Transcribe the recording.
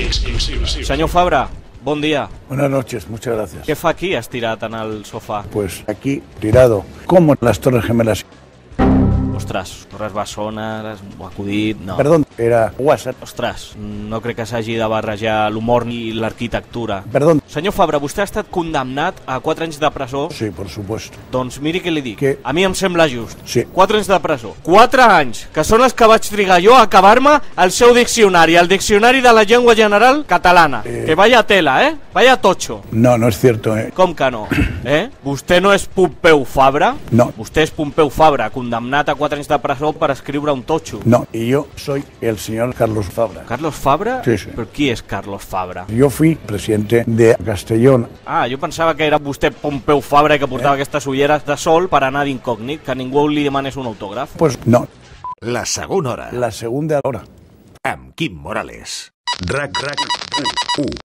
Senyor Fabra, bon dia. Buenas noches, muchas gracias. Què fa aquí estirat en el sofà? Pues aquí, tirado, como en las Torres Gemelas. Ostres, Torres Bessones, ho acudit... No. Perdón, era WhatsApp. Ostres, no crec que s'hagi de barrejar l'humor ni l'arquitectura. Perdón. Senyor Fabra, vostè ha estat condemnat a 4 anys de presó? Sí, por supuesto. Doncs miri què li dic. Què? A mi em sembla just. Sí. 4 anys de presó. 4 anys, que són els que vaig trigar jo a acabar-me el seu diccionari, el diccionari de la llengua general catalana. Que vaya tela, Vaya tocho. No, no es cierto, Com que no? Vostè no és Pompeu Fabra? No. Vostè és Pompeu Fabra, condemnat a 4 anys de presó per escriure un totxo. No, y yo soy el señor Carlos Fabra. Carlos Fabra? Sí, sí. Però qui és Carlos Fabra? Yo fui presidente de Castellón. Ah, jo pensava que era vostè Pompeu Fabra que portava aquestes ulleres de sol per anar d'incògnit, que ningú li demanés un autògraf. Pues no, La segona hora, la segunda hora. amb Quim Morales. RAC 1.